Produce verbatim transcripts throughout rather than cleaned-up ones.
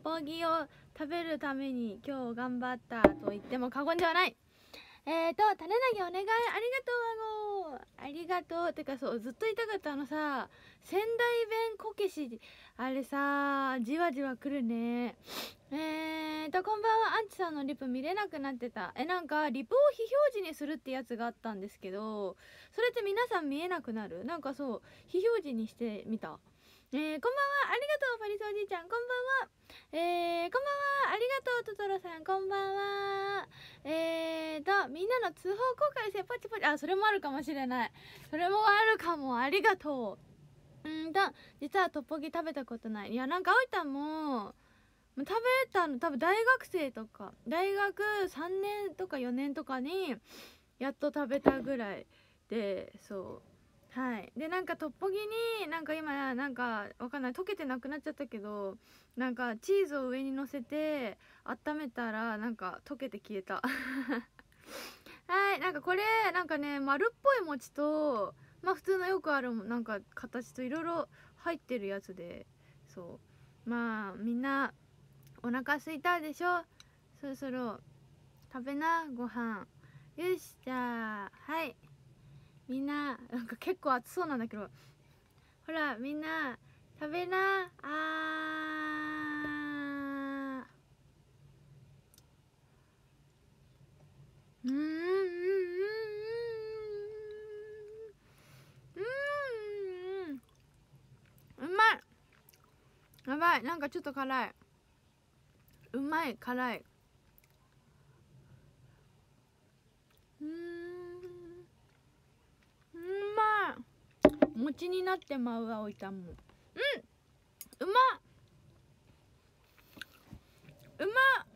ぽぎを食べるために今日頑張ったと言っても過言ではない。えーと種投げお願い。ありがとうワゴー、ありがとう。てかそうずっと言いたかったあのさ、仙台弁こけしあれさじわじわくるね。えーとこんばんは。アンチさんのリプ見れなくなってた。えなんかリプを非表示にするってやつがあったんですけど、それって皆さん見えなくなる。なんかそう非表示にしてみた。えー、こんばんは。ありがとうパリスおじいちゃん。こんばんは。えー、こんばんは。ありがとうトトロさん。こんばんは。えーとみんなの通報公開せパチパチ。あ、それもあるかもしれない。それもあるかも。ありがとう。うんと実はトッポギ食べたことない。いやなんかあおいたんも食べたの多分大学生とか大学さんねんとかよねんとかにやっと食べたぐらいで、そうはいでなんかトッポギになんか今なんかわかんない溶けてなくなっちゃったけど、なんかチーズを上に乗せて温めたらなんか溶けて消えたはいなんかこれなんかね丸っぽい餅とまあ普通のよくあるなんか形といろいろ入ってるやつで、そうまあみんなお腹すいたでしょ。そろそろ食べなご飯。よしじゃあはいみんななんか結構熱そうなんだけど、ほらみんな食べな。あーうんうんうんうんうんうまい。やばいなんかちょっと辛い。うまい辛い。うーんうまい。餅になってまうわおいたんも。うんうまっうまっ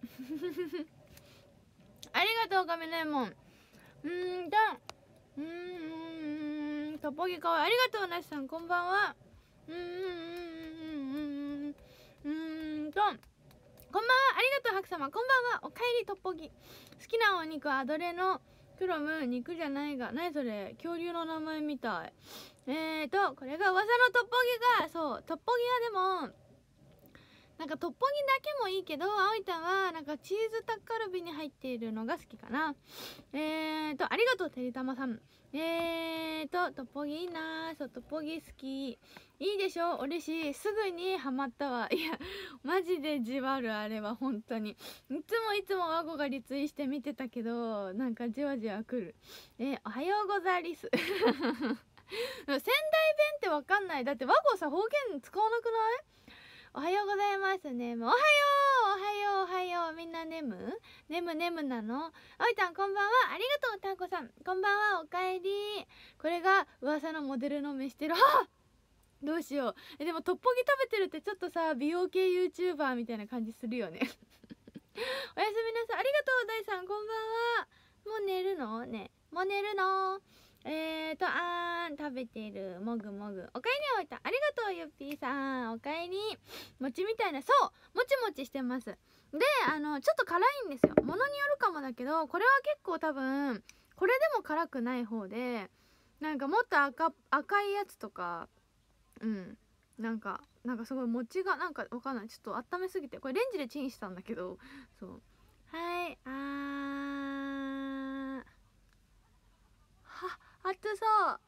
ありがとうカメレモン。うーんとうーんトッポギかわいい。ありがとうなしさんこんばんは。うーんうーんうーんうーんとこんばんは。ありがとうハク様こんばんは。おかえりトッポギ。好きなお肉はアドレのクロム。肉じゃないが何それ恐竜の名前みたい。えーとこれが噂のトッポギがそうトッポギはでもなんかトッポギだけもいいけどあおいたはなんかチーズタッカルビに入っているのが好きかな。えーとありがとうてりたまさん。えーとトッポギいいな。そうトッポギ好き。いいでしょ嬉しい。すぐにハマったわ。いやマジでじわるあれは本当に。いつもいつもワゴがリツイして見てたけどなんかじわじわくる。えー、おはようございます。仙台弁ってわかんない。だってワゴさ方言使わなくない？おはようございますね。もうおはようおはようおはよう。みんな眠眠眠なの。おいたんこんばんは。ありがとうたんこさんこんばんは。おかえり。これが噂のモデルの飯テロ。はっどうしよう。えでもトッポギ食べてるってちょっとさ美容系 YouTuber みたいな感じするよねおやすみなさい。ありがとう大さんこんばんは。もう寝るのね。もう寝るの。えーとあーん食べてる。もぐもぐ。おかえりおいた。ありがとうゆっぴーさん。おかえり。餅みたいなそうもちもちしてます。であのちょっと辛いんですよ。ものによるかもだけどこれは結構多分これでも辛くない方で、なんかもっと赤赤いやつとかうんなんかなんかすごい餅がなんかわかんない。ちょっと温めすぎてこれレンジでチンしたんだけど、そうはいあーは熱そう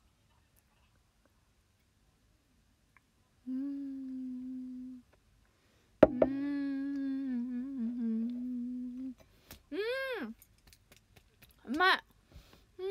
うーんうーんうんうまいうー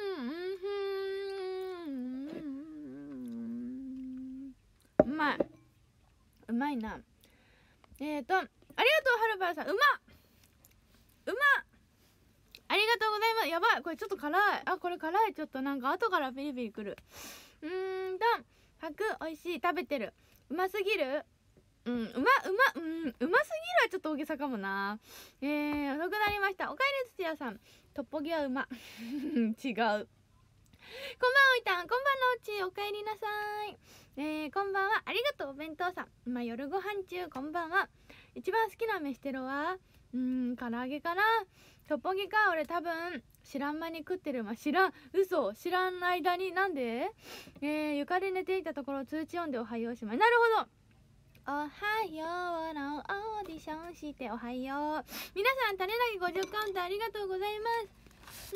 んうまいうまいな。えーとありがとうはるばるさん。うまっうまっありがとうございます。やばいこれちょっと辛い。あこれ辛い。ちょっとなんか後からビリビリくる。うーんとパクおいしい。食べてる。うますぎる。うん、うま、うま、うん、うますぎるはちょっと大げさかもな。えー、遅くなりました。おかえり土屋さん。トッポギはうま。違う。こんばんはおいたん。こんばんのうち。おかえりなさい。えー、こんばんは。ありがとうお弁当さん。今夜ご飯中。こんばんは。一番好きな飯テロはうーん、唐揚げかな。トッポギか。俺多分知らん間に食ってる。まあ、知らん嘘知らん間になんでえー、床で寝ていたところ通知読んでおはようします。なるほどおはようのオーディションしておはよう。皆さん種なぎごじゅうカウントありがとうございます。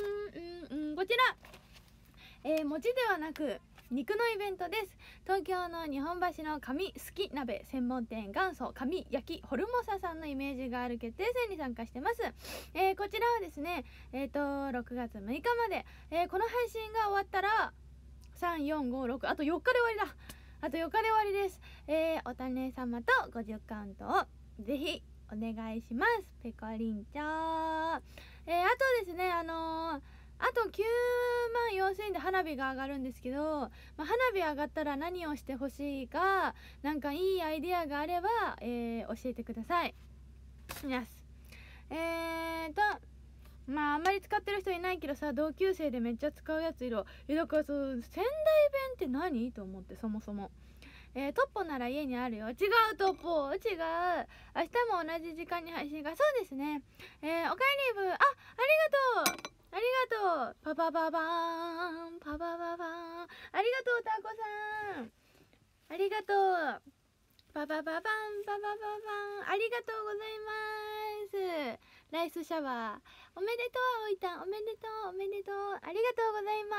うんうんうん、こちら、えー、餅ではなく肉のイベントです。東京の日本橋の神すき鍋専門店元祖神焼きホルモサさんのイメージがある決定戦に参加してます。えー、こちらはですね、えーとろくがつむいかまで、えー、この配信が終わったらさん、よん、ご、ろく、あとよっかで終わりだ。あとよっかで終わりです。えー、お種様とごじゅうカウントをぜひお願いします。ペコリンちゃー。えー、あとですね、あのーあときゅうまんよんせんえんで花火が上がるんですけど、まあ、花火上がったら何をしてほしいか、なんかいいアイディアがあれば、えー、教えてください。やす。えーと、まああんまり使ってる人いないけどさ、同級生でめっちゃ使うやついる。え、だからそう、仙台弁って何と思って、そもそも。えー、トッポなら家にあるよ。違う、トッポ。違う。明日も同じ時間に配信が。そうですね。えー、おかえりブ。あ、ありがとう。ありがとう。パパパパーン。パパパパーン。ありがとう、タコさん。ありがとう。パパパパン、パパパパン。ありがとうございます。ライスシャワー。おめでとう、おいたん。おめでとう、おめでとう。ありがとうございます。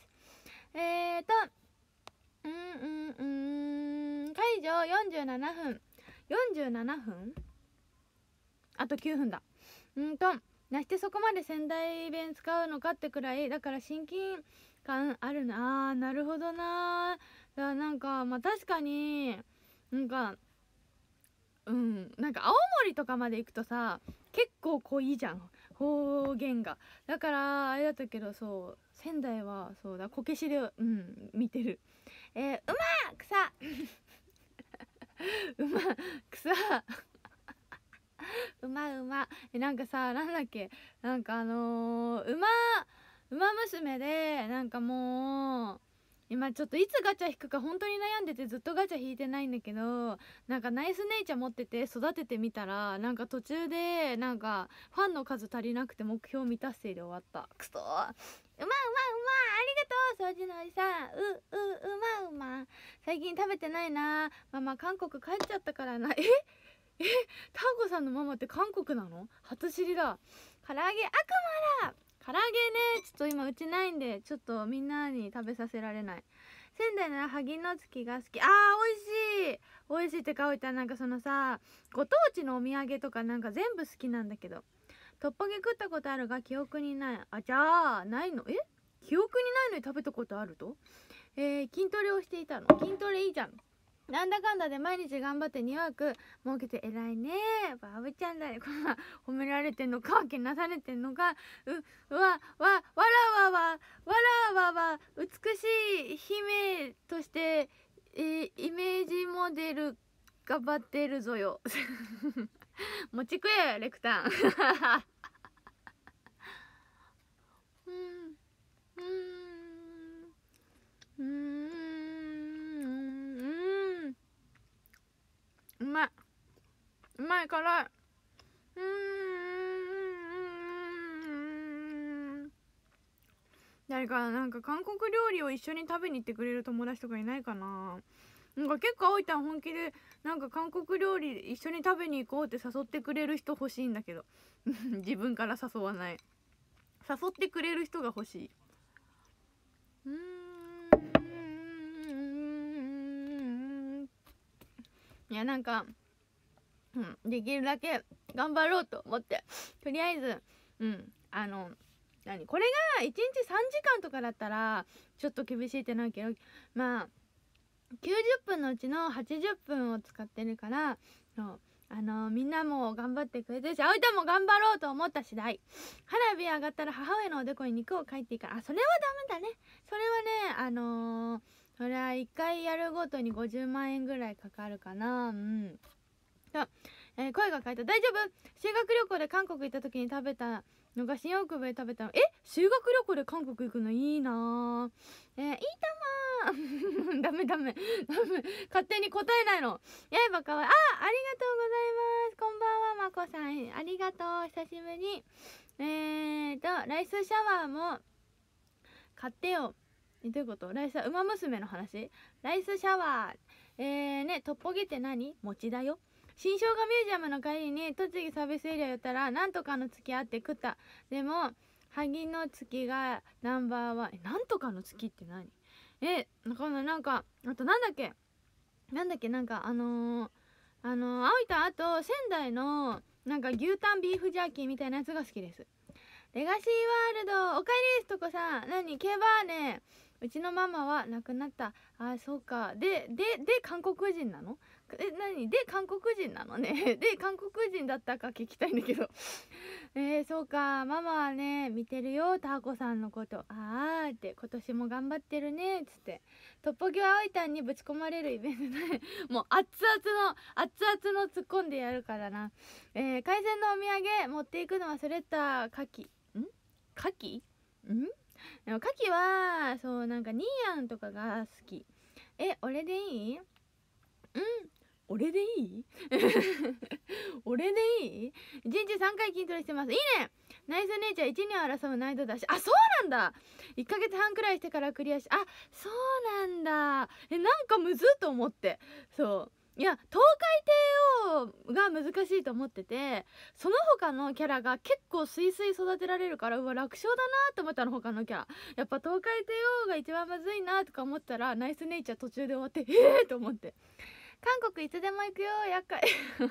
えーと、うんうんうん。解除よんじゅうななふん。よんじゅうななふんあときゅうふんだ。うんと、なしてそこまで仙台弁使うのかってくらい、だから親近感あるな。あー、なるほどな。だからなんか、まあ確かに、なんか、うん、なんか青森とかまで行くとさ、結構濃いじゃん、方言が。だからあれだったけど、そう仙台はそうだ、こけしでうん見てる。えー、うまー草うま草うまうま。え、なんかさ、なんだっけ、なんかあのー、馬馬娘で、なんかもう今ちょっといつガチャ引くか本当に悩んでて、ずっとガチャ引いてないんだけど、なんかナイスネイチャー持ってて育ててみたら、なんか途中でなんかファンの数足りなくて目標未達成で終わった。くそー。うまうまうま、ありがとう掃除のおじさん。うううまうま。最近食べてないな。ママ韓国帰っちゃったからな。ええ、ターゴさんのママって韓国なの？初知りだ。唐揚げ悪魔だ。唐揚げね、ちょっと今うちないんで、ちょっとみんなに食べさせられない。仙台なら萩の月が好き。あー、美味しい。美味しいってかおいた。なんかそのさ、ご当地のお土産とかなんか全部好きなんだけど、トッポギ食ったことあるが記憶にない。あ、じゃあないの？え、記憶にないのに食べたことあると？えー、筋トレをしていたの。筋トレいいじゃん。なんだかんだで毎日頑張ってにわく儲けて偉いね。バブちゃんだね。こんな褒められてんのか、けなされてんのか。う、わ、わ、わらわわ、わらわわ、美しい姫として、えー、イメージモデル頑張ってるぞよ。もち食え、レクタン。うん、うん、うん、うまい、うまい、辛い。うーん、誰かなんか韓国料理を一緒に食べに行ってくれる友達とかいないかな。なんか結構青いたん本気でなんか韓国料理一緒に食べに行こうって誘ってくれる人欲しいんだけど自分から誘わない。誘ってくれる人が欲しい。うーん、いやなんか、うん、できるだけ頑張ろうと思って、とりあえず、うん、あの何これがいちにちさんじかんとかだったらちょっと厳しいってなるけど、まあきゅうじゅっぷんのうちのはちじゅっぷんを使ってるから、そうあのー、みんなも頑張ってくれてるし、あおいたも頑張ろうと思った次第。花火上がったら母親のおでこに肉を描いていいから。あ、それはダメだね。それはね、あのー、それはいっかいやるごとにごじゅうまんえんぐらいかかるかな。うん。そう、えー、声が書いた。大丈夫？修学旅行で韓国行った時に食べたのが新大久保で食べたの。え、修学旅行で韓国行くのいいな。えー、いいたまーダメダメダメ、勝手に答えないの。やいばかわいい。あ、ありがとうございます。こんばんは、まこさん。ありがとう。久しぶり。えーと、ライスシャワーも買ってよ。え、どういうこと？ライス、馬娘の話？ライスシャワー。 えーね、トッポギって何？餅だよ。新生姜ミュージアムの帰りに栃木サービスエリア寄ったらなんとかの月あって食った。でも萩の月がナンバーワン。え、なんとかの月って何？え、なんかなんかあとなんだっけなんだっけなんかあのー、あのー、青いたあと仙台のなんか牛タンビーフジャーキーみたいなやつが好きです。レガシーワールドおかえりですとこさん。何ケバーね。うちのママは亡くなった。あ、そうか。ででで韓国人なの？え、何で韓国人なのね。で韓国人だったか聞きたいんだけどえー、そうか。ママはね見てるよ、ターコさんのこと。あーって今年も頑張ってるねっつって。トッポギは青いたんにぶち込まれるイベントねもう熱々の熱々の突っ込んでやるからな。えー、海鮮のお土産持っていくの忘れた。牡蠣ん牡蠣んでも牡蠣はそうなんかニーヤンとかが好き。え、俺でいい？うん俺でいい俺でいい？いちにちさんかい筋トレしてます。いいね。ナイス姉ちゃんいちにん争う難易度だし。あ、そうなんだ。いっかげつはんくらいしてからクリアし、あ、そうなんだ。え、なんかむずっと思って。そういや、東海帝王が難しいと思ってて、その他のキャラが結構スイスイ育てられるから、うわ楽勝だなと思ったの。他のキャラやっぱ東海帝王が一番むずいなとか思ったら、ナイスネイチャー途中で終わって、えーと思って。韓国いつでも行くよ、厄介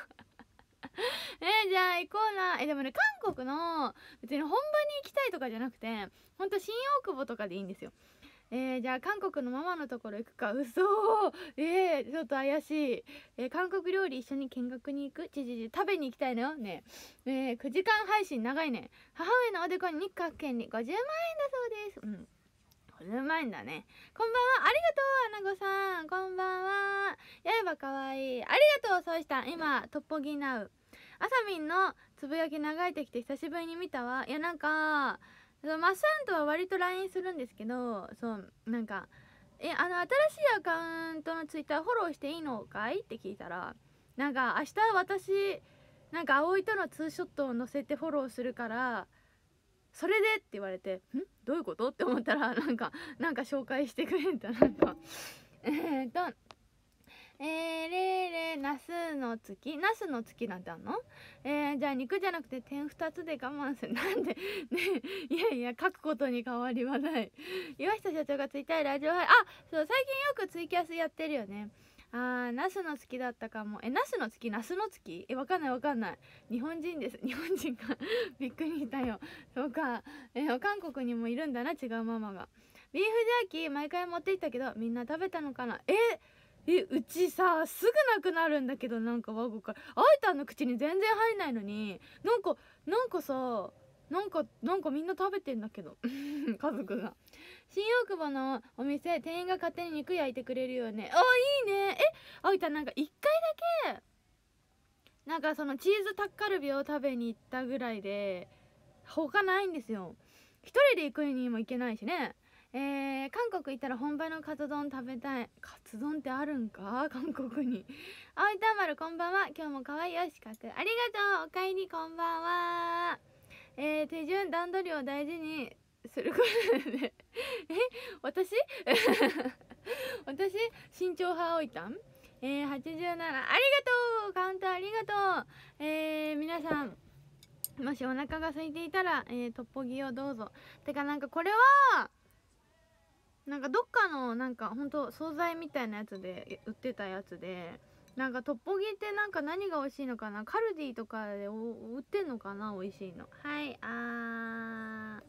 えー、じゃあ行こうな。えでもね、韓国の別に本場に行きたいとかじゃなくて、ほんと新大久保とかでいいんですよ。えー、じゃあ韓国のママのところ行くか。うそー。えー、ちょっと怪しい。えー、韓国料理一緒に見学に行く。ちちち食べに行きたいのよね。えー、くじかん配信長いね。母上のおでこに日韓券にごじゅうまんえんだそうです。うん、ごじゅうまんえんだね。こんばんは。ありがとうアナゴさん。こんばんは。やればかわいい。ありがとうそうした今トッポギナウ。あさみんのつぶやき流れてきて久しぶりに見たわ。いやなんかマッサンとは割と ライン するんですけど、そうなんかえあの新しいアカウントのツイッターフォローしていいのかいって聞いたら、なんか明日私なんか葵とのツーショットを載せてフォローするからそれでって言われて、んどういうことって思ったら、なんかなんか紹介してくれた。なんかえーとえー、れーれーナスの月ナスの月なんてあんの？えー、じゃあ肉じゃなくて点ふたつで我慢する。なんでねいやいや書くことに変わりはない。岩下社長がツイッターラジオ配あそう最近よくツイキャスやってるよね。あーナスの月だったかも。えナスの月ナスの月えわかんないわかんない。日本人です。日本人かびっくりしたよ。そうか、えー、韓国にもいるんだな違うママが。ビーフジャーキー毎回持っていったけどみんな食べたのかな。ええうちさすぐなくなるんだけど、なんかワゴからあいたんの口に全然入んないのになんかなんかさなんかなんかみんな食べてんだけど家族が。新大久保のお店店員が勝手に肉焼いてくれるよね。あいいね。えあいたんなんかいっかいだけなんかそのチーズタッカルビを食べに行ったぐらいで他ないんですよ。一人で行くにも行けないしね。えー、韓国行ったら本場のカツ丼食べたい。カツ丼ってあるんか韓国に。あいたまるこんばんは。今日も可愛いよしかくありがとう。おかえりこんばんは。えー、手順段取りを大事にすることでえ私私身長派おいたんえー、はちじゅうななありがとう。カウンターありがとう。えー、皆さんもしお腹が空いていたら、えー、トッポギをどうぞ。てかなんかこれはなんかどっかのなんかほんと惣菜みたいなやつで売ってたやつで、なんかトッポギってなんか何が美味しいのかな。カルディとかで売ってんのかな美味しいの。はいあ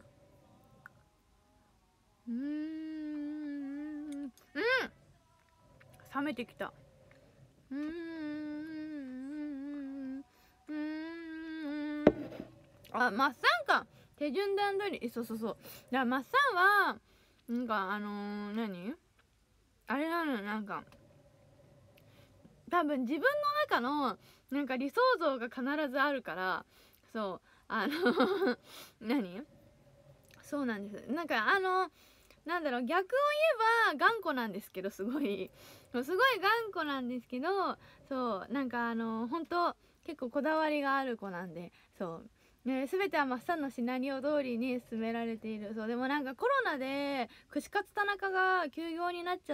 ーうーんうん冷めてきた。うーんうーんあマッサンか手順段取り。そうそうそう。じゃあマッサンはなんかあのー、何あれなのなんか多分自分の中のなんか理想像が必ずあるから、そうあの何そうなんです。なんかあのなんだろう逆を言えば頑固なんですけどすごいすごい頑固なんですけどそうなんかあの本当結構こだわりがある子なんでそうね、全てはマッサンのシナリオ通りに進められている。そうでもなんかコロナで串カツ田中が休業になっちゃって、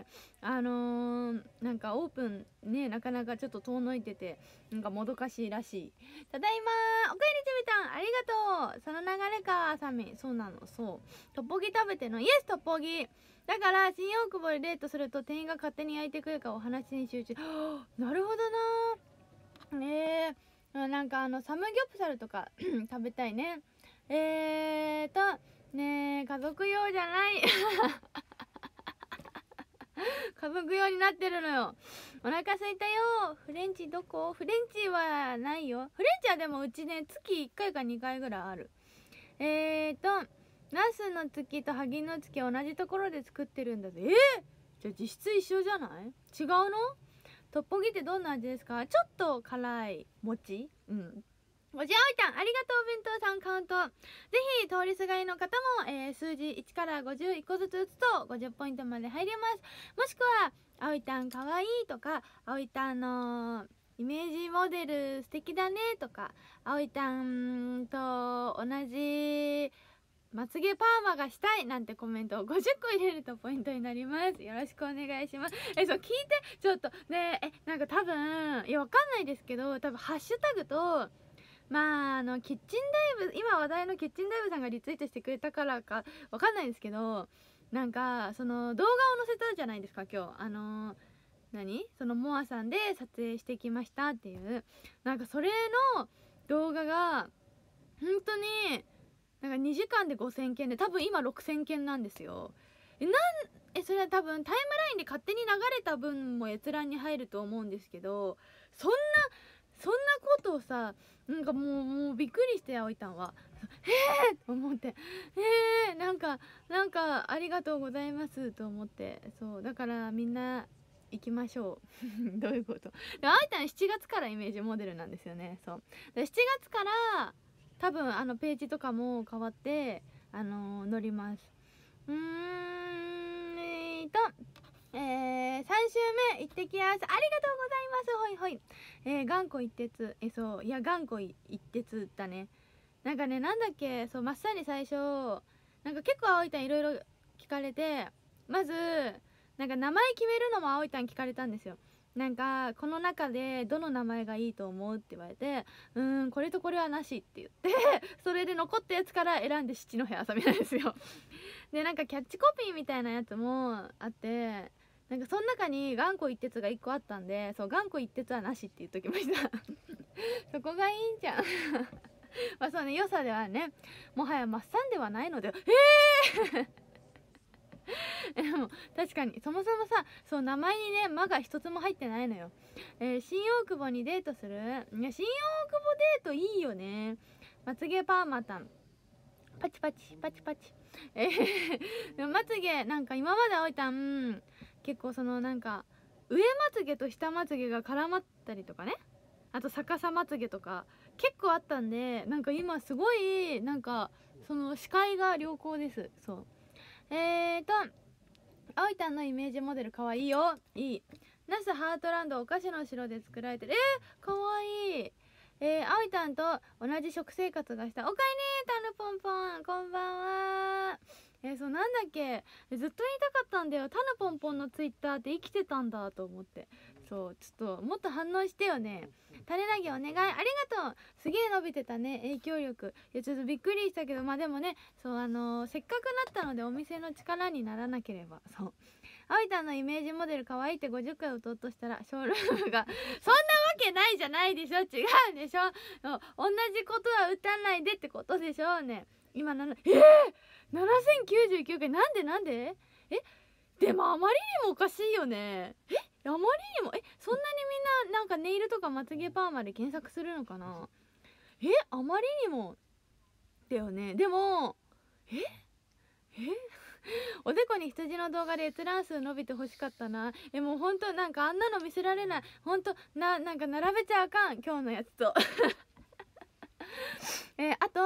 あのー、なんかオープンねなかなかちょっと遠のいてて、なんかもどかしいらしい。ただいまおかえりちびたん、ありがとう。その流れかさみ。そうなの。そうトッポギ食べてのイエストッポギだから、新大久保でデートすると店員が勝手に焼いてくるからお話に集中。なるほどなねえ、なんかあのサムギョプサルとか食べたいね。えーとねえ、家族用じゃない家族用になってるのよ。お腹すいたよ。フレンチどこ？フレンチはないよ。フレンチはでもうちね月いっかいかにかいぐらいある。えーとナスの月と萩の月同じところで作ってるんだぜ。えー、じゃあ実質一緒じゃない？違うの？トッポギってどんな味ですか？ちょっと辛い餅。うん。ごじあおいたん、ありがとう。弁当さんカウント。ぜひ通りすがりの方も、えー、数字いちからごじゅういっこずつ打つとごじゅっポイントまで入ります。もしくはあおいたんかわいいとか、あおいたんのイメージモデル素敵だねとか、あおいたんと同じまつげパーマがしたいなんてコメントをごじゅっこ入れるとポイントになります。よろしくお願いします。え、そう聞いてちょっとねえ、なんか多分いやわかんないですけど、多分ハッシュタグとまああのキッチンダイブ、今話題のキッチンダイブさんがリツイートしてくれたからかわかんないですけど、なんかその動画を載せたじゃないですか今日。あのー、何そのモアさんで撮影してきましたっていう、なんかそれの動画が本当になんかにじかんでごせんけんで、多分今ろくせんけんなんですよ。えなんえそれは多分タイムラインで勝手に流れた分も閲覧に入ると思うんですけど、そんなそんなことをさ、なんかもうもうびっくりしてあおいたんはえーと思って、えーなんかなんかありがとうございますと思って、そうだからみんな行きましょうどういうこと？であおいたんしちがつからイメージモデルなんですよね。そうでしちがつから多分あのページとかも変わってあのー、載ります。うーんえーとえー、さん週目行ってきます。ありがとうございます。ほいほい。えー、頑固一徹。えそういや頑固一徹だね。なんかね、なんだっけ、そうまっさに最初なんか結構あおいたんいろいろ聞かれて、まずなんか名前決めるのもあおいたん聞かれたんですよ。なんかこの中でどの名前がいいと思うって言われて、うーんこれとこれはなしって言ってそれで残ったやつから選んで七戸あさみなんですよでなんかキャッチコピーみたいなやつもあって、なんかその中に頑固一徹がいっこあったんで、そう頑固一徹はなしって言っときましたそこがいいんじゃんまあそうね、良さではね、もはやマッサンではないので、えーでも確かにそもそもさ、そう名前にね「ま」が一つも入ってないのよ。えー、新大久保にデートする？いや新大久保デートいいよね。まつげパーマタンパチパチパチパチえー、でもまつげなんか今まであおいたん結構そのなんか上まつげと下まつげが絡まったりとかね、あと逆さまつげとか結構あったんで、なんか今すごいなんかその視界が良好です。そうえーとあおいたんのイメージモデルかわいいよ。いい。ナスハートランドお菓子の城で作られてる。えー、かわいい。えー、あおいたんと同じ食生活がした。おかえりタヌポンポン、こんばんは。えー、そうなんだっけ、ずっと言いたかったんだよ。タヌポンポンのツイッターって生きてたんだと思って。そうちょっともっと反応してよね。種投げお願い。ありがとう。すげえ伸びてたね、影響力。いやちょっとびっくりしたけど、まあでもね、そうあのー、せっかくなったのでお店の力にならなければ。そうあおいたんのイメージモデル可愛いってごじゅっかい打とうとしたらショールームがそんなわけないじゃないでしょ。違うでしょ。同じことは打たないでってことでしょうね。今ななえー、ななせんきゅうじゅうきゅうかい、なんでなんでえでもあまりにもおかしいよね。えあまりにもえそんなにみんななんかネイルとかまつげパーマで検索するのかな。えあまりにもだよね。でもええおでこに羊の動画で閲覧数伸びてほしかったな。えもうほんとなんかあんなの見せられない。ほんとななんか並べちゃあかん今日のやつとえー、あと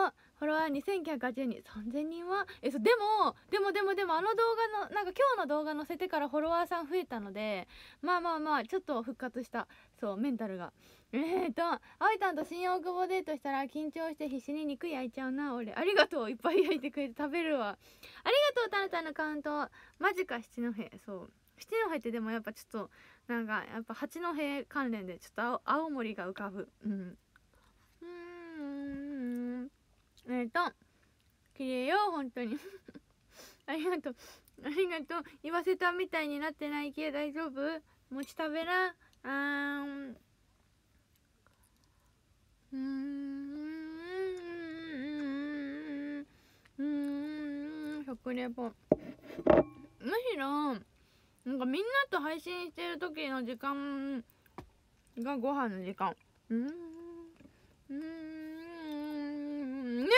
フォロワーにせんきゅうひゃくはちじゅうにん、さんぜんにんはえそうでもでもでもでもあの動画のなんか今日の動画載せてからフォロワーさん増えたので、まあまあまあちょっと復活した、そうメンタルが。えーと葵たんと新大久保デートしたら緊張して必死に肉焼いちゃうな俺。ありがとう、いっぱい焼いてくれて食べるわ。ありがとうタナタンのカウント。マジか七戸。そう七戸ってでもやっぱちょっとなんかやっぱ八戸関連でちょっと 青, 青森が浮かぶ。うんうーんえーと綺麗よ本当にありがとうありがとう。言わせたみたいになってないけ大丈夫？餅食べな。あーんうーんうーん食レポ。むしろなんかみんなと配信してる時の時間がご飯の時間。うーんうーんね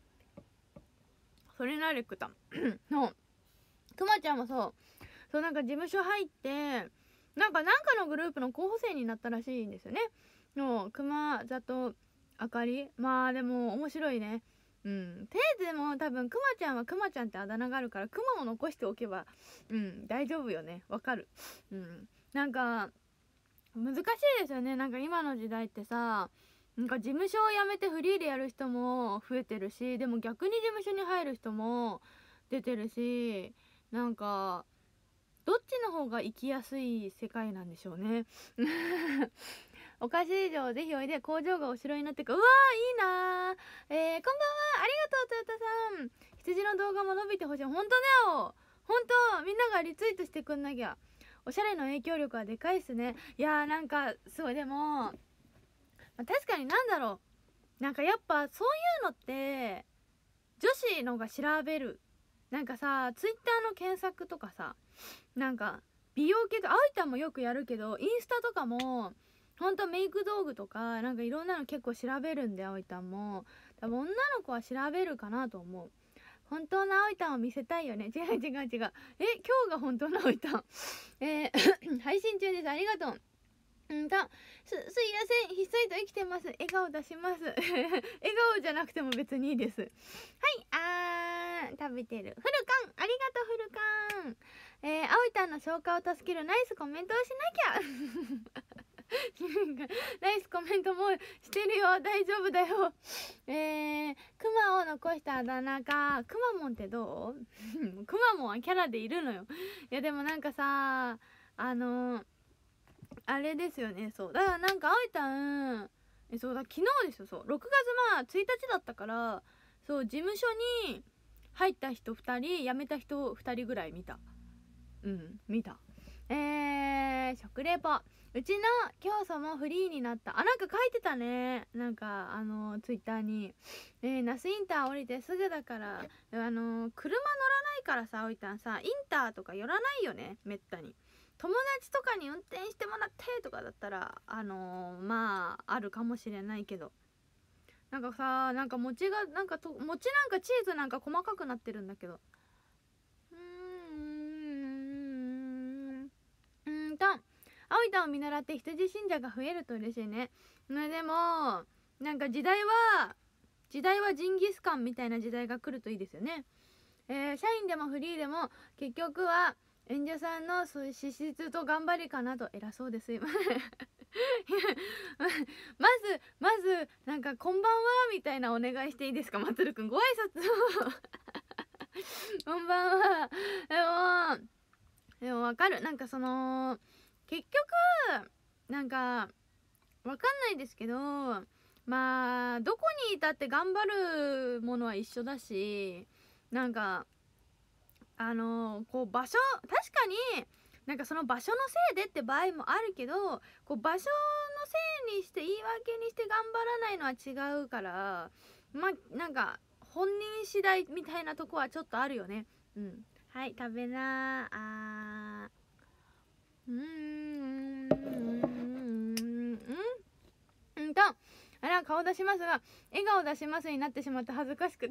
それなレクタのくまちゃんもそうそうなんか事務所入ってなんかなんかのグループの候補生になったらしいんですよね。のくまざとあかり。まあでも面白いね。うんとりあえずでも多分くまちゃんはくまちゃんってあだ名があるからくまを残しておけばうん大丈夫よね。わかる。うんなんか難しいですよね。なんか今の時代ってさなんか事務所を辞めてフリーでやる人も増えてるし、でも逆に事務所に入る人も出てるし、なんかどっちの方が生きやすい世界なんでしょうねお菓子以上ぜひおいで、工場がお城になってく。うわーいいなー。えー、こんばんは、ありがとうトヨタさん。羊の動画も伸びてほしい。ほんとだよ、ほんとみんながリツイートしてくんなきゃ。おしゃれの影響力はでかいっすね。いやーなんかそうでも、まあ、確かになんだろう、なんかやっぱそういうのって女子のが調べる。なんかさツイッターの検索とかさ、なんか美容系とあいたんもよくやるけどインスタとかもほんとメイク道具とかなんかいろんなの結構調べるんで、あおいたんも多分女の子は調べるかなと思う。本当のあおいたんを見せたいよね。違う違う違う。え今日が本当のあおいたんえー配信中です。ありがとう。うんとすすいやせん、ひっそりと生きてます。笑顔出します笑顔じゃなくても別にいいです。はい、あー食べてる。フルカンありがとうフルカン。えー、あおいたんの消化を助けるナイスコメントをしなきゃナイスコメントもしてるよ、大丈夫だよえー、くまを残したあだ名か。くまモンってどうくまモンはキャラでいるのよ。いやでもなんかさあのーあれですよね。そうだからなんかあいたんえそうだ昨日ですよ。そうろくがつまあついたちだったから、そう事務所に入った人ふたり辞めた人ふたりぐらい見た。うん見た。えー、食レポ。うちの教祖もフリーになった。あなんか書いてたね。なんかあのツイッターにえー、那須インター降りてすぐだから、あの車乗らないからさ、おいたんさインターとか寄らないよねめったに。友達とかに運転してもらってとかだったらあのー、まああるかもしれないけど、なんかさなんか餅がなんかと餅なんかチーズなんか細かくなってるんだけど、うーんうーんとあおいたんを見習って羊信者が増えると嬉しいね。ねでもなんか時代は時代はジンギスカンみたいな時代が来るといいですよね。えー、社員でもフリーでも結局は演者さんのそういう資質と頑張りかなと。偉そうです今まずまずなんかこんばんはみたいなお願いしていいですか、まつるくんご挨拶をこんばんは。でもでもわかる。なんかその結局なんかわかんないですけど、まあどこにいたって頑張るものは一緒だし、なんかあのー、こう場所確かになんかその場所のせいでって場合もあるけど、こう場所のせいにして言い訳にして頑張らないのは違うから、まあなんか本人次第みたいなとこはちょっとあるよね。うんはい食べなあーうーんうんうんとあら顔出しますが笑顔出しますになってしまって恥ずかしくて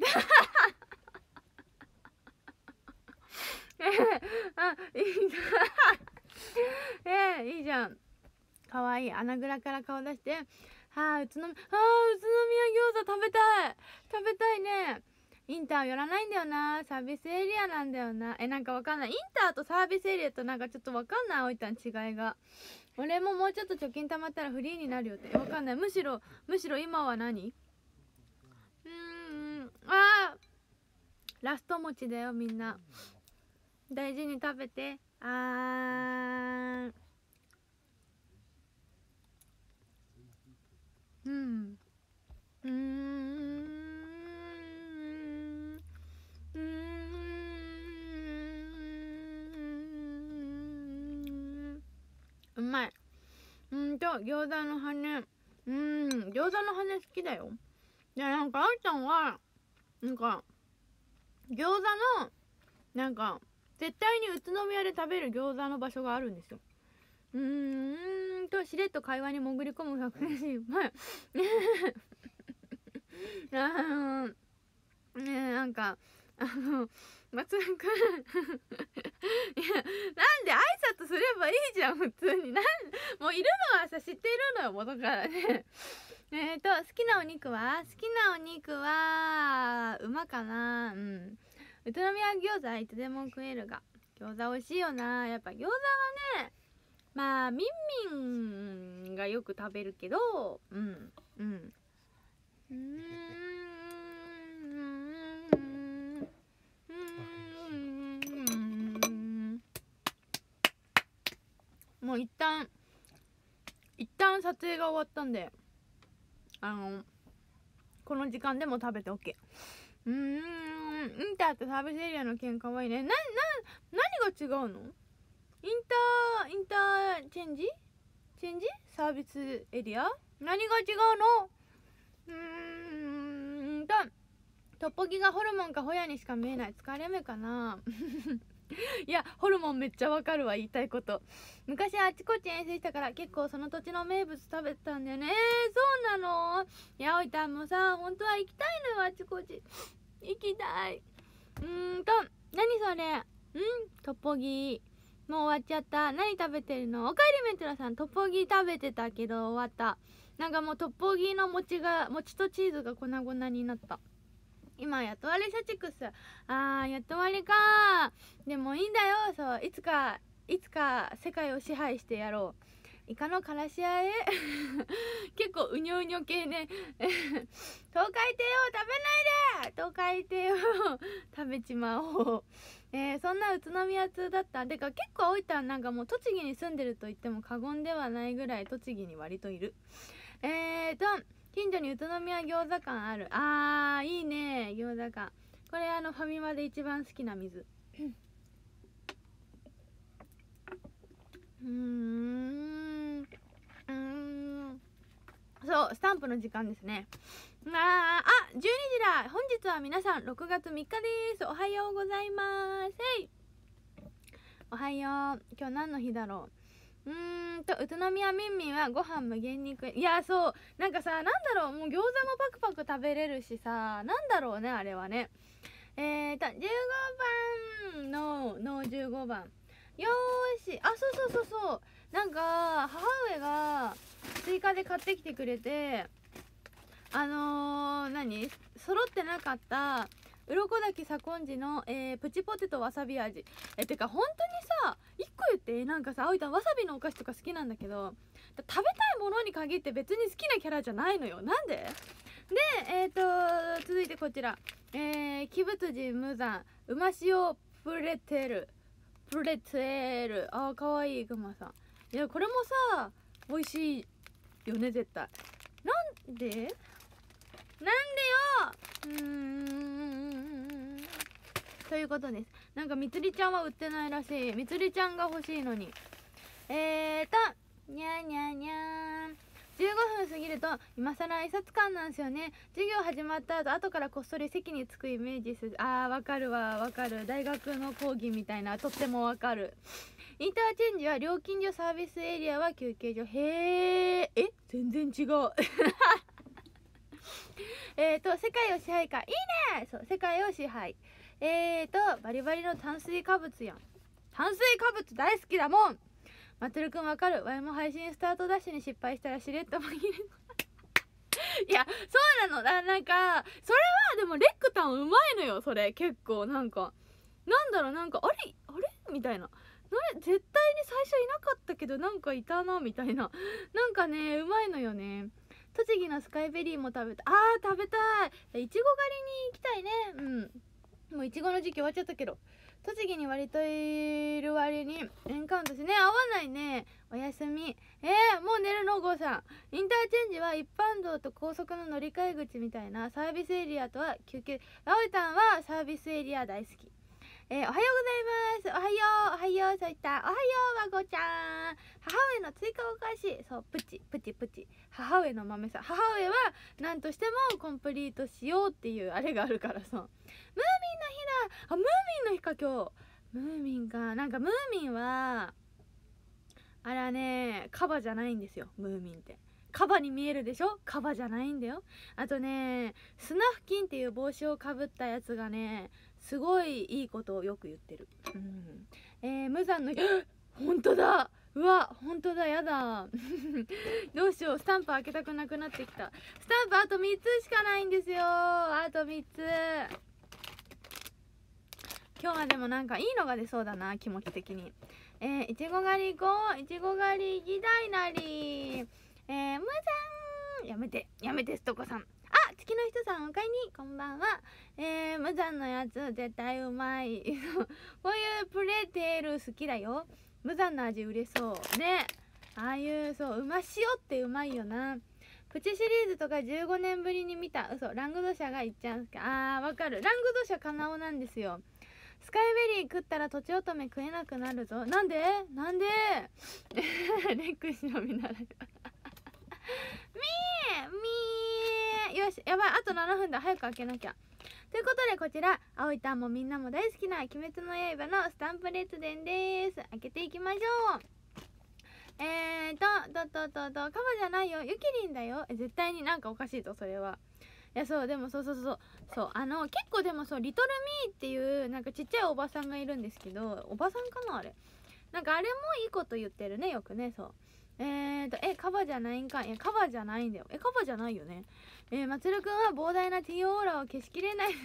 あいいじゃんえー、いいじゃん。 かわいい穴蔵から顔出して、はあ宇都宮、あー宇都宮餃子食べたい食べたいね。インター寄らないんだよな、サービスエリアなんだよな。えなんかわかんない、インターとサービスエリアとなんかちょっとわかんない、おいたん違いが。俺ももうちょっと貯金貯まったらフリーになるよって。わかんない、むしろむしろ今は何、うーん、あーラスト餅だよ、みんな大事に食べて。あーうんうーんうーんうまい。うんと餃子の羽、うん餃子の羽好きだよ。でなんかあんちゃんはなんか餃子のなんか絶対に宇都宮で食べる餃子の場所があるんですよ。うーんとしれっと会話に潜り込む百円シーン、はいあのねえなんかあの松尾くんいやなんで挨拶すればいいじゃん普通に。なんもういるのはさ知っているのよ元からねえっと好きなお肉は好きなお肉は馬かな。うん宇都宮餃子いつでも食えるが餃子美味しいよな。やっぱ餃子はねまあみんみんがよく食べるけどうんうんうーんもう一旦一旦撮影が終わったんであのこの時間でも食べて OK。 うーんインターとサービスエリアの件かわいいね。な、な、何が違うの？インター、インターチェンジチェンジサービスエリア何が違うの？うーんとトッポギがホルモンかホヤにしか見えない。疲れ目かないやホルモンめっちゃわかるわ言いたいこと。昔あちこち遠征したから結構その土地の名物食べてたんだよね。えー、そうなの？いやおいたんもさ本当は行きたいのよあちこち行きたい。うーんと何それんトッポギもう終わっちゃった。何食べてるの？おかえりメントラさん。トッポギ食べてたけど終わった。なんかもうトッポギの餅が餅とチーズが粉々になった。今やっと割りシャチクス。あーやっと割りかー。でもいいんだよ。そういつかいつか世界を支配してやろう。イカのからしあえ結構うにょうにょ系ね東海帝王食べないで東海帝王食べちまおうえー、そんな宇都宮通だった。てか結構おいたんなんかもう栃木に住んでると言っても過言ではないぐらい栃木に割といる。えーと近所に宇都宮餃子館ある。あーいいね餃子館。これあのファミマで一番好きな水うーんうーんそうスタンプの時間ですね。あーあじゅうにじだ。本日は皆さんろくがつみっかです。おはようございます。へいおはよう。今日何の日だろう。うーんと宇都宮みんみんはご飯無限に食え。いやそうなんかさなんだろうもう餃子もパクパク食べれるしさなんだろうねあれはね。えーとじゅうごばんののじゅうごばんよーしあそうそうそうそうなんか母上が追加で買ってきてくれてあのー、何揃ってなかった鱗滝左近次の、えー、プチポテトわさび味。えてか本当にさいっこ言ってなんかさあおいたんわさびのお菓子とか好きなんだけど食べたいものに限って別に好きなキャラじゃないのよ。なんででえーと続いてこちらえー、鬼仏寺無惨うま塩プレテルプレテルあーかわいいグマさん。いやこれもさ美味しいよね絶対。なんでなんでようーんということです。なんかみつりちゃんは売ってないらしい。みつりちゃんが欲しいのに。えーとにゃーにゃーにゃーじゅうごふん過ぎると今更挨拶感なんですよね。授業始まった後後からこっそり席に着くイメージする。あーわかるわわかる。大学の講義みたいなとってもわかる。インターチェンジは料金所サービスエリアは休憩所。へーえ全然違うえーと世界を支配かいいね。そう世界を支配。えーとバリバリの炭水化物やん。炭水化物大好きだもん。 まつるくんわかる。わいも配信スタートダッシュに失敗したらしれっと紛れいやそうなのだ。なんかそれはでもレックタンうまいのよ。それ結構なんかなんだろう、なんかあれあれみたいな、なれ絶対に最初いなかったけどなんかいたなみたいな、なんかねうまいのよね。栃木のスカイベリーも食べた。あー食べたい。いちご狩りに行きたいね。うんもういちごの時期終わっちゃったけど、栃木に割といる割にエンカウントしね、合わないね。おやすみ。えー、もう寝るのゴーさん。インターチェンジは一般道と高速の乗り換え口みたいなサービスエリアとは休憩。あおいたんはサービスエリア大好き。えー、おはようございます。おはよう、おはよう、そういった。おはよう、まこちゃん。母上の追加お菓子。そう、プチ、プチ、プチ。母上の豆さん。母上は、なんとしてもコンプリートしようっていう、あれがあるからさ。ムーミンの日だ。あ、ムーミンの日か、今日。ムーミンか。なんか、ムーミンは、あれはね、カバじゃないんですよ、ムーミンって。カバに見えるでしょ、カバじゃないんだよ。あとね、スナフキンっていう帽子をかぶったやつがね、すごいいいことをよく言ってる。うん、えー、無残の本当だ。うわ本当だ、やだどうしよう、スタンプ開けたくなくなってきた。スタンプあとみっつしかないんですよ。あとみっつ。今日はでもなんかいいのが出そうだな、気持ち的に。えー、いちご狩り行こう。いちご狩り行きたいなり。えー、無残やめてやめて、すとこさん。あ、月の人さんおかえり、こんばんは。えー、無残のやつ絶対うまいこういうプレテール好きだよ。無残の味売れそうね。ああいうそううま塩ってうまいよな。プチシリーズとかじゅうごねんぶりに見た。嘘、ラングドシャがいっちゃうんすか。あーわかる。ラングドシャカナオなんですよ。スカイベリー食ったらとちおとめ食えなくなるぞ。なんでなんでレックしの見習いみーみー。よし、やばい、あとななふんだ。早く開けなきゃ。ということで、こちらあおいたんもみんなも大好きな鬼滅の刃のスタンプ列伝です。開けていきましょう。えーとととととカバじゃないよ、ゆきりんだよ。え絶対になんかおかしいぞそれは。いやそうでもそうそうそうそうあの結構でもそうリトルミーっていうなんかちっちゃいおばさんがいるんですけど、おばさんかなあれ。なんかあれもいいこと言ってるね、よくね。そうえーとえカバじゃないんか。いやカバじゃないんだよ。えカバじゃないよね。えー、まつるくんは膨大な T オーラを消しきれないです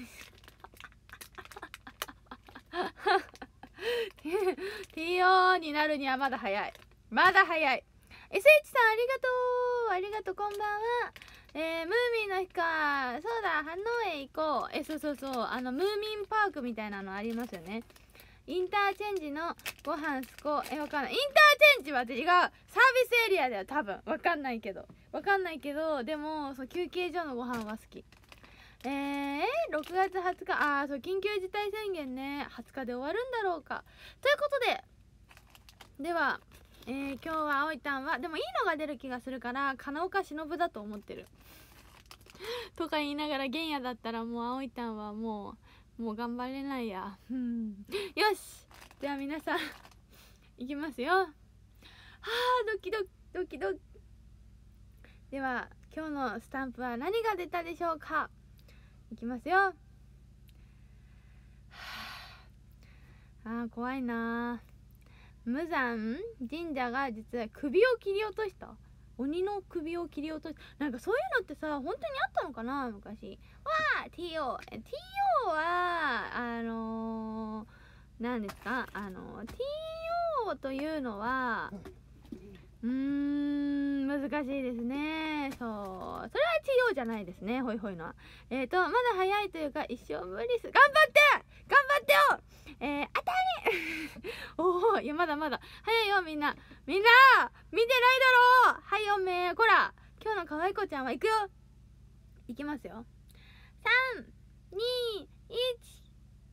ティーオー になるにはまだ早い、まだ早い。 エスエイチ さんありがとう、ありがとう、こんばんは。えー、ムーミンの日か。そうだ、飯能へ行こう。えそうそうそう、あのムーミンパークみたいなのありますよね。インターチェンジのご飯すこえわかんない。インターチェンジは違う、サービスエリアだよ多分。わかんないけどわかんないけどでもそう休憩所のご飯は好き。えー、ろくがつはつか、あーそう緊急事態宣言ね、はつかで終わるんだろうか。ということででは、えー、今日はあおいたんはでもいいのが出る気がするから金岡忍だと思ってるとか言いながら玄也だったらもうあおいたんはもうもう頑張れないや。うんよし、では皆さんいきますよ。はあドキドキドキドキ。では今日のスタンプは何が出たでしょうか。いきますよ。はあー怖いな。無残神社が実は首を切り落とした、鬼の首を切り落とし、なんかそういうのってさ本当にあったのかな昔は。 ティーオー ティーオー はあのー、何ですか、あの ティーオー というのはうーん難しいですね。そうそれは ティーオー じゃないですね。ほいほいのはえーとまだ早いというか一生無理す。頑張って頑張ってよ。えー、当たりおおいやまだまだ早いよ。みんなみんな見てないだろう。はいおめえこら、今日の可愛い子ちゃんは行くよ。いきますよ。さんにいち。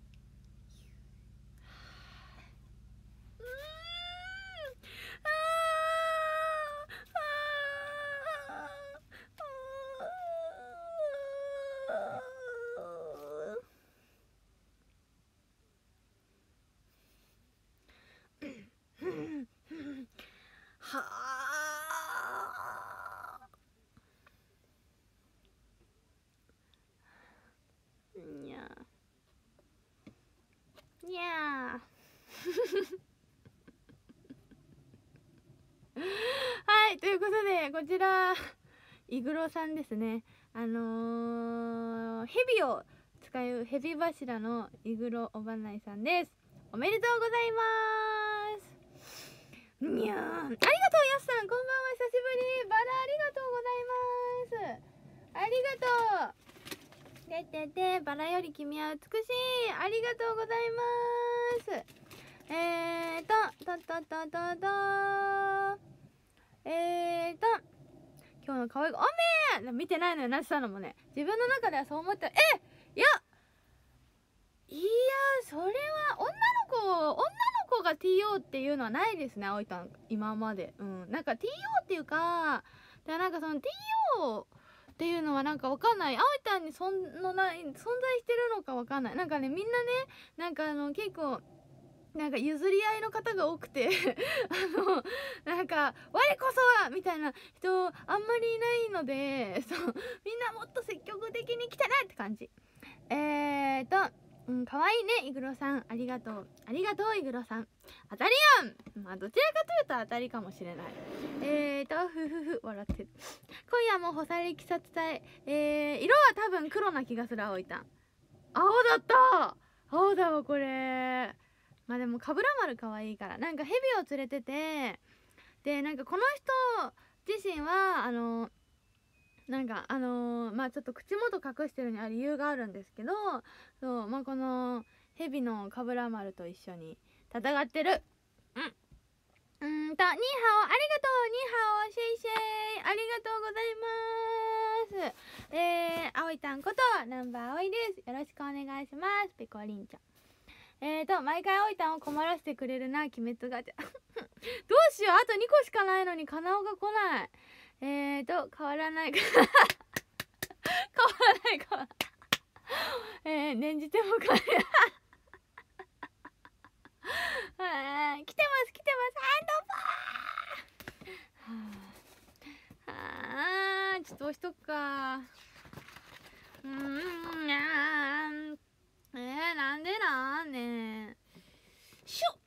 うーんあーあーはあにゃにゃイグロさんですね。あのー、ヘビを使うヘビ柱のイグロおばないさんです。おめでとうございます。にゃーん、ありがとうやすさん、こんばんは、久しぶり。バラありがとうございます。ありがとう。でてて、バラより君は美しい。ありがとうございます。えーと、とととととえーと、今日の可愛い子、おめー見てないのよ、なしさんのもね。自分の中ではそう思った。えいやいやそれは、女の子、女の子が ティーオー っていうのはないですね、葵たん、今まで。うん。なんか ティーオー っていうか、でなんかその ティーオー っていうのはなんかわかんない。葵たんにそんのない、存在してるのかわかんない。なんかね、みんなね、なんかあの、結構、なんか譲り合いの方が多くてあのなんか我こそはみたいな人あんまりいないので、そうみんなもっと積極的に来てねって感じ。えーとうん可愛いねイグロさん、ありがとうありがとうイグロさん、当たりやん。まあどちらかというと当たりかもしれない。えーとふふふ笑ってる。今夜も干されきさ伝ええー、色は多分黒な気がする。葵たん青だった。青だわこれ。まあでもかぶら丸可愛いから、なんかヘビを連れてて、でなんかこの人自身はあのなんかあのー、まあちょっと口元隠してるには理由があるんですけど、そうまあこのヘビのかぶら丸と一緒に戦ってる。うんうんと、ニーハオありがとう、ニーハオシェイシェイありがとうございます。えー、あおいたんことナンバーあおいです。よろしくお願いします。ペコリンちゃん。えーと、毎回おいたんを困らせてくれるな、鬼滅ガチャ。どうしよう、あとにこしかないのに、かなおが来ない。えーと、変わらない。変わらない、変わらない。えー、念じても変わらない。来てます、来てます、ハンドパーはあ、ちょっと押しとくか。うーん、にゃーん。えー、なんでなんねしょ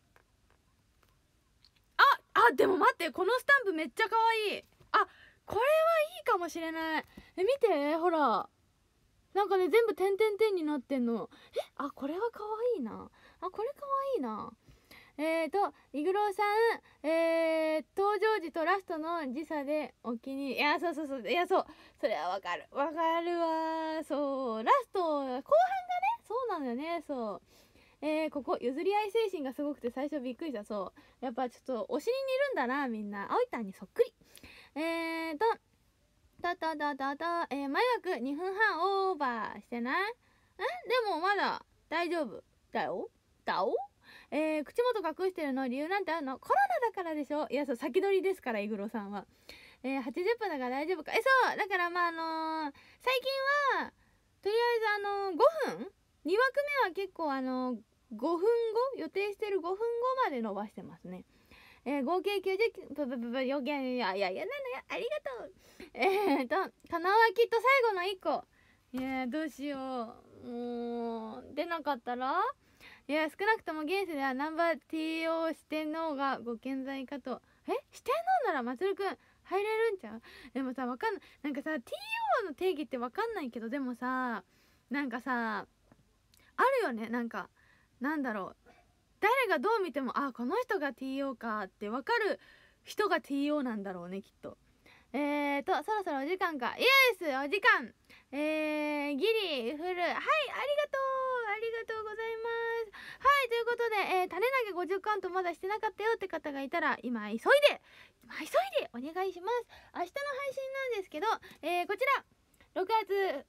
あ、あ、でも待って、このスタンプめっちゃ可愛い。あ、これはいいかもしれない。え、見て、ほら。なんかね、全部点々点になってんの。え、あ、これは可愛いな。あ、これ可愛いな。えーと、イグローさん、えー、登場時とラストの時差でお気に入り。いや、そうそうそう。いや、そう。それはわかる。わかるわ。そう。ラスト、後半がね、そうなんだよね。そう。えー、ここ譲り合い精神がすごくて最初びっくりした。そうやっぱちょっと推しに似るんだなみんな。あおいたんにそっくり。えーとたたたたたえー、前枠にふんはんオーバーしてない？んでもまだ大丈夫だよだおえー、口元隠してるの理由なんてあるの？コロナだからでしょ。いやそう先取りですからイグロさんは。えー、はちじゅっぷんだから大丈夫か。えそうだからまああのー、最近はとりあえずあのー、ごふんにわくめは結構あのーごふんご予定してるごふんごまで伸ばしてますね。えー、合計きゅうじゅっぷん、ブブブブ、予言、いやいやいや、なのよ、ありがとう。えーと、かなわきっと最後のいっこ。いやどうしよう。もう、出なかったらいや、少なくとも現世ではナンバー ティーオー 四天王がご健在かと。え四天王ならまつるくん入れるんちゃう？でもさ、わかんない。なんかさ、ティーオー の定義ってわかんないけど、でもさ、なんかさ、あるよね、なんか。なんだろう誰がどう見てもあこの人が ティーオー かって分かる人が ティーオー なんだろうねきっと。えーとそろそろお時間か。イエスお時間。えー、ギリフルはいありがとうありがとうございます。はいということで、えー、種投げごじゅうカウントまだしてなかったよって方がいたら今急いで今急いでお願いします。明日の配信なんですけど、えー、こちらろくがつ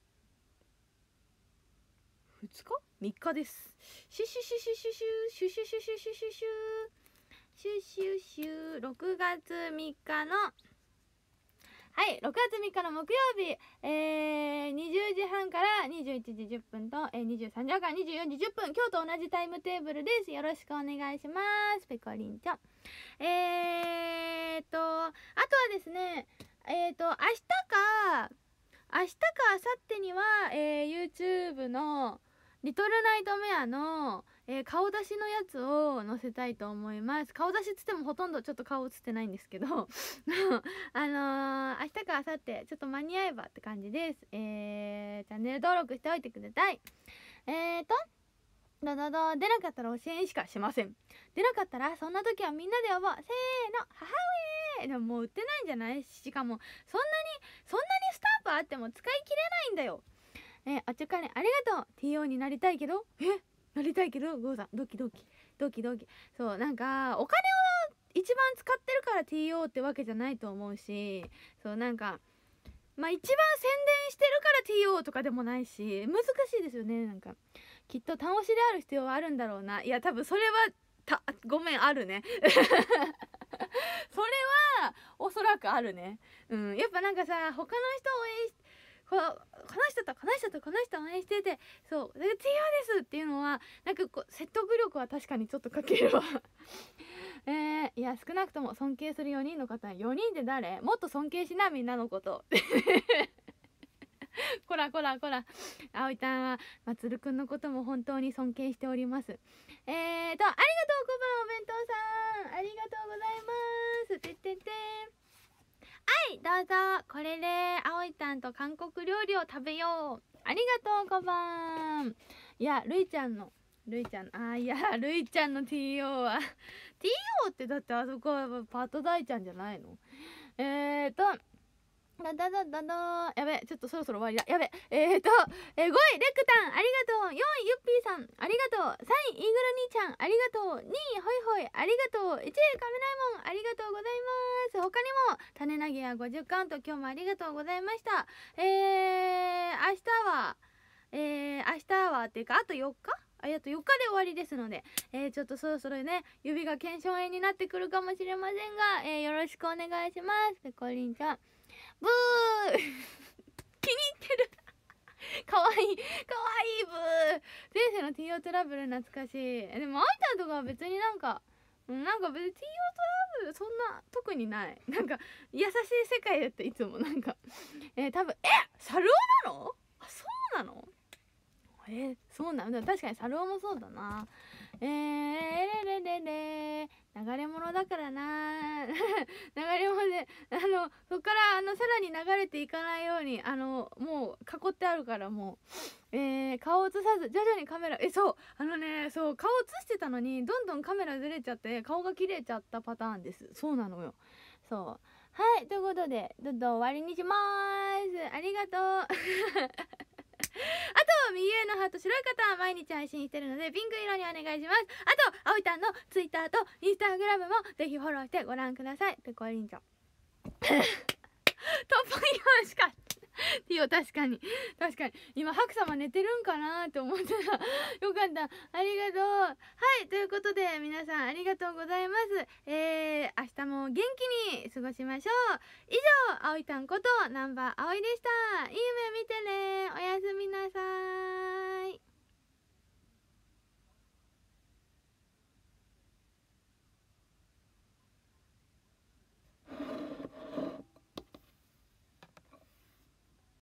ふつかみっかです。シュシュシュシュシュシュシュシュシュシュシュシュシュシュシュシュろくがつみっかのはいろくがつみっかの木曜日、えー、にじゅうじはんからにじゅういちじじゅっぷんと、えー、にじゅうさんじはんからにじゅうよじじゅっぷん今日と同じタイムテーブルです。よろしくお願いします。ペコリンちゃんえーっとあとはですねえーっと明日か明日か明後日には、えー、YouTube のリトルナイトメアの、 えー、顔出しのやつを載せたいと思います。顔出しっつってもほとんどちょっと顔映ってないんですけどあのー、明日か明後日ちょっと間に合えばって感じです。えー、チャンネル登録しておいてください。えーとだだだ出なかったら教えしかしません。出なかったらそんな時はみんなで呼ぼう。せーの、母上。でももう売ってないんじゃない？しかもそんなにそんなにスタンプあっても使い切れないんだよ。えおちょかねありがとう。 ティーオー になりたいけどえなりたいけどゴーさんドキドキドキドキ。そうなんかお金を一番使ってるから ティーオー ってわけじゃないと思うし、そうなんかまあ一番宣伝してるから ティーオー とかでもないし難しいですよね。なんかきっと楽しである必要はあるんだろうな。いや多分それはたごめんあるねそれはおそらくあるね。うんやっぱなんかさ他の人を応援しこのこの人とこの人とこの人を応援しててそう「ティーオー です」っていうのはなんかこう説得力は確かにちょっと欠けるわえー、いや少なくとも尊敬するよにんの方。よにんで誰？もっと尊敬しなみんなのことこらこらこらあおいたんはまつるくんのことも本当に尊敬しております。えーとありがとうこばんお弁当さんありがとうございます。てってってはいどうぞこれであおいたんと韓国料理を食べよう。ありがとうこばん。いやるいちゃんのるいちゃんあーいやるいちゃんの ティーオー はティーオー ってだってあそこはパート大ちゃんじゃないの？えーとだだだだだやべちょっとそろそろ終わりだ。やべえーと、えー、ごいレックタンありがとう。よんいユッピーさんありがとう。さんいイーグル兄ちゃんありがとう。にいホイホイありがとう。いちいカメライモンありがとうございます。他にも種投げやごじゅっカウント今日もありがとうございました。えー明日はえー明日はっていうかあとよっかあとよっかで終わりですので、えー、ちょっとそろそろね指が腱鞘炎になってくるかもしれませんが、えー、よろしくお願いします。ペコリンちゃんブー気に入ってるかわいいかわいいブー。前世の ティーオー トラブル懐かしい。でもあいたんとかは別になんかなんか別に ティーオー トラブルそんな特にない。なんか優しい世界だっていつもなんかえー、多分えサルオなの？あそうなの？えー、そうなんだ。確かにサルオもそうだな。えー、レレレレ流れ物だからな流れ物であのそっからあのさらに流れていかないようにあのもう囲ってあるからもう、えー、顔を映さず徐々にカメラえそうあのねそう顔映してたのにどんどんカメラずれちゃって顔が切れちゃったパターンです。そうなのよ。そうはいということでどんどん終わりにしまーす。ありがとうあと右上のハート白い方は毎日配信してるのでピンク色にお願いします。あとあおいたんのツイッターとインスタグラムもぜひフォローしてご覧ください。ペコリンチョトップよんしかティオ確かに確かに今ハク様寝てるんかなって思ってたよかったありがとう。はいということで皆さんありがとうございます。えー、明日も元気に過ごしましょう。以上あおいたんことナンバーあおいでした。いい夢見てね。